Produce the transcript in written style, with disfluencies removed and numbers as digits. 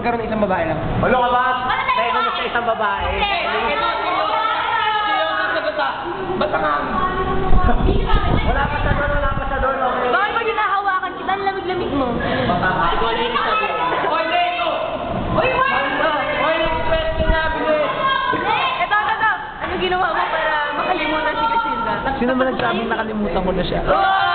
magkaroon ng isang babae lang. Ulo ka ba? Tayo mo sa isang babae. Ba't ang hangin? Wala pa sa doon, wala pa sa doon. Okay. Bakit pag hinahawakan kita, ang lamig-lamig mo? Ikaw na yung sabi. Oy, Leo! Oy, Oy, next question na, bilis! Ito. Ano ginawa mo para makalimutan si Casilda? Sino ba nagsabing nakalimutan ko na siya? Oh!